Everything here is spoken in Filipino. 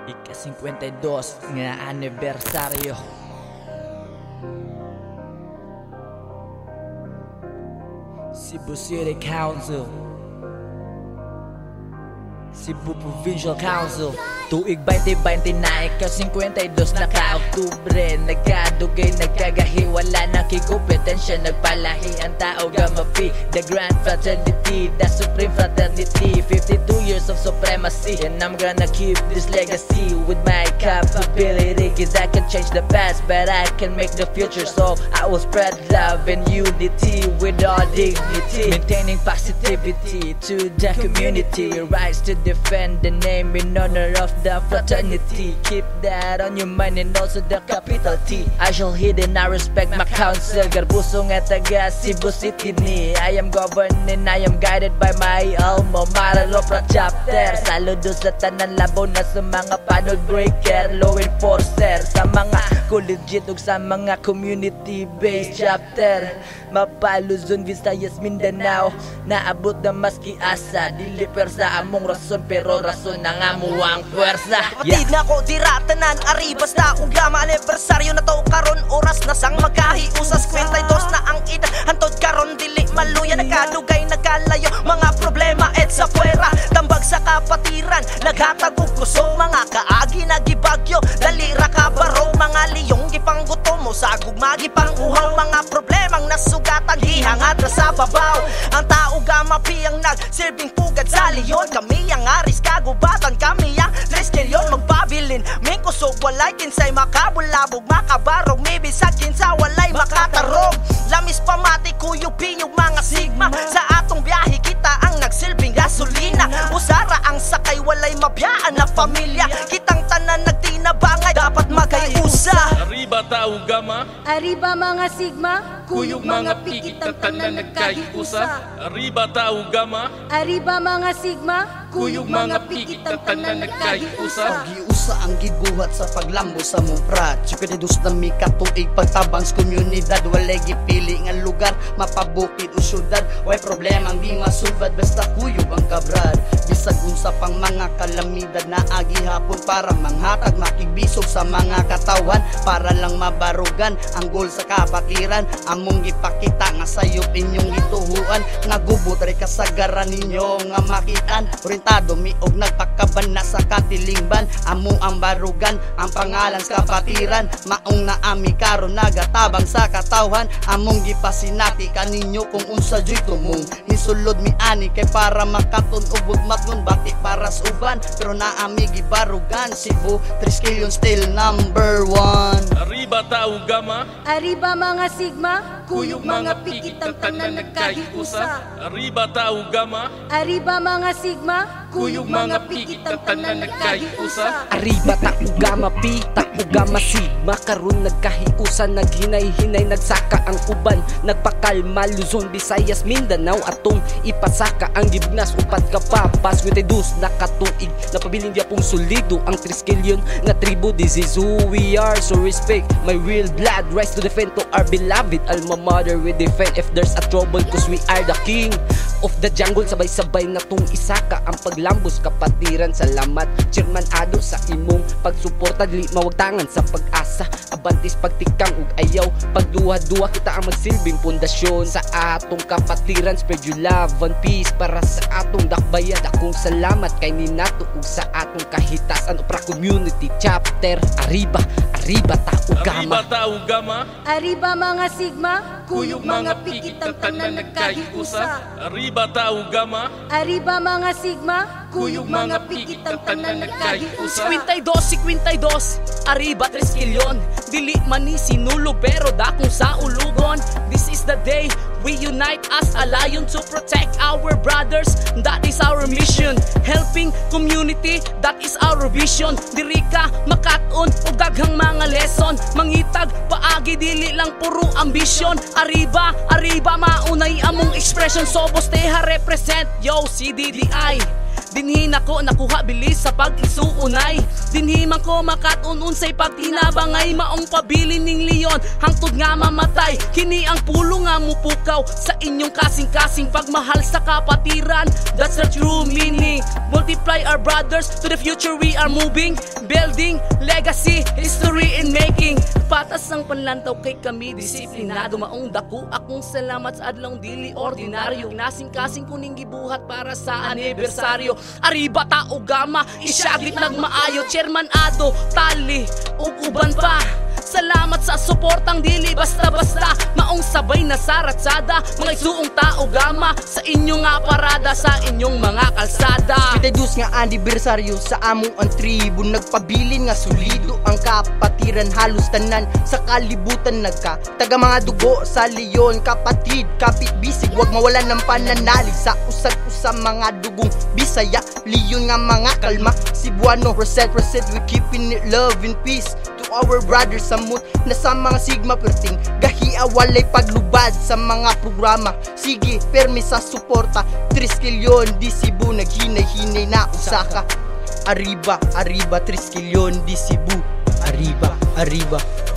Ika-52 nga anibersaryo. Cebu City Council, Cebu Provincial Council. Tuig 2020 na ika-52 na ka-Oktubre. Nagkadugay, nagkagahiwala, nakikompetensya, nagpalahi ang tao gamapi. The Grand Fraternity, the Supreme Fraternity, 52 years of supremacy, and I'm gonna keep this legacy with my capability. Cause I can change the past, but I can make the future. So I will spread love and unity with all dignity, maintaining positivity to the community, rights to defend the name in honor of the fraternity. Keep that on your mind and also the capital T. I shall heed and I respect my council. Garbuso nga taga Cebu City ni. I am governed and I am guided by my alma mater, Lopra chapter. Saludo sa tanan labaw na sa mga panel breaker, law enforcer, sa mga collegiate ug sa mga community-based chapter. Mapa, Luzon, Visayas, Mindanao, naabot na maski asa. Dili persa among rason, pero rason ang amuang puwersa. Kapatid na ko diratanan, ari basta ugama anibersaryo na to karon. Oras na sang magkahiusas, 52 na ang edad. Hantod karon dili maluya, nagkadugay, nagkalayo mga problema et sa puwera. Tambag sa kapatiran, naghatag og kusog, mga kaagi nagibagyo, dalira ka barong, mga liyong gipangguto mo sa gugmagi pang uhaw. Mga problemang nasugatan, hihangad na sa babaw. Ang tao gamapi ang nagsilbing pugad sa leon. Kami ang aris kagubatan, kami ang treskelyon magbabilin. May kusog walay kinsay makabulabog, makabarog, may bisag kinsa walay makatarog. Lamis pamati kuyog-piyog mga sigma, sa atong biyahe kita ang nagsilbing gasolina. Usara ang sakay walay mabiyaan na pamilya, kitang tanan nagtinabangay dapat magayusa. Arriba tao gama, Arriba mga sigma, kuyog mga pikit ang tanan nagkahiusa. Arriba tao gama, Arriba mga sigma, kuyog mga pikit ang tanan nagkahiusa. Giusa ang gibuhat sa paglambo sa muprat. 52 na mi katuig pagtabang sa komunidad. Walay gipili nga lugar, mapabukid o syudad. Way problema ang di masulbad, basta kuyog ang kabrad. Bisag unsa pang mga kalamidad na agi hapon para manghatag makigbisog sa mga katawan, para lang mabarugan ang gol sa kapakiran. Among gipakita nga sayop inyong gituhuan, nagubot ray kasagaran ninyo nga makitaan. Orientado mi og nagpakaban na sa katilingban, amo ang barugan ang pangalan sa kapatiran. Maong na ami karon nagatabang sa katawhan, among gipasinati kaninyo kung unsa joy tumong nisulod mi ani kay para makaton ubod matngon bati para sa uban. Pero naami gibarugan, Cebu 3 kilyon still number 1. Arriba tao gama, Arriba mga sigma, kuyog mga pikit ang tanan nagkahiusa. Arriba tao gama, Arriba mga sigma, kuyog mga pikit ang tanan nagkahiusa. Arriba takugama pi, takugama sigma, karon nagkahiusan, naghinay-hinay, nagsaka ang uban, nagpakalma Luzon, Visayas, Mindanao, atong ipasaka ang gibnas upat kapapas. 52 na katuig, napabiling di apong solido ang 3 kilyon nga tribo. This is who we are, so respect my real blood, rise to defend to our beloved alma mater. We defend if there's a trouble, cause we are the king of the jungle. Sabay-sabay na tong isaka ang paglambos kapatiran. Salamat Chairman Ado sa imong pagsuporta, dili mawagtangan sa pag-asa. Abantis pagtikang ug ayaw, pagduha-duha kita ang magsilbing pundasyon sa atong kapatiran. Spread your love and peace para sa atong dakbayan. Akong salamat kay ninato ug sa atong kahitasan upra community chapter. Arriba, Arriba tao gama, Arriba tao gama, Arriba mga sigma, kuyog mga pikit ang tanan nagkahiusa. Arriba tao gama, Arriba mga sigma, kuyog mga pikit ang tanan nagkahiusa. 52, Arriba 3 kilyon, dili man ni sinulo pero dakong sa ulugon. This is the day we unite as a lion to protect our brothers. That is our mission, helping community, that is our vision. Diri ka makaton og daghang mga lesson, mangitag paagi dili lang puro ambition. Arriba, Arriba maunay among expression, Sobos teha represent, yo CDDI. Dinhi nako nakuha bilis sa pag-isuunay. Dinhi man ko makatununsay pagtinabangay. Maong pabilin ning leon hangtod nga mamatay. Kini ang pulo nga mupukaw sa inyong kasing-kasing pagmahal sa kapatiran. That's the true meaning. Multiply our brothers, to the future we are moving. Building legacy, history in making. Patas ang panlantaw kay kami disiplinado. Maong dako akong salamat sa adlong dili ordinaryo. Nasing-kasing kuning gibuhat para sa anibersaryo. Arriba tao gama, isyagit nagmaayo. Chairman Ado, Tali, ug uban pa. Salamat sa suportang dili basta-basta. Maong sabay na saratsada. Mga isuong tao gama sa inyong nga parada, sa inyong mga kalsada. Pitedus nga anibersaryo sa among ang tribo. Nagpabilin nga solido ang kapatiran. Halos tanan sa kalibutan nagka taga mga dugo sa leon. Kapatid, kapit bisig, wag mawalan ng pananalig sa usad-usa mga dugong Bisaya, leon nga mga kalma. Cebuano, reset, we keeping it love and peace. Our brothers sa mood na sa mga sigma perting gahiya walay paglubad sa mga programa. Sige, permi sa suporta 3 kilyon di Cebu naghinay-hinay na usaka. Arriba, 3 kilyon di Cebu. Arriba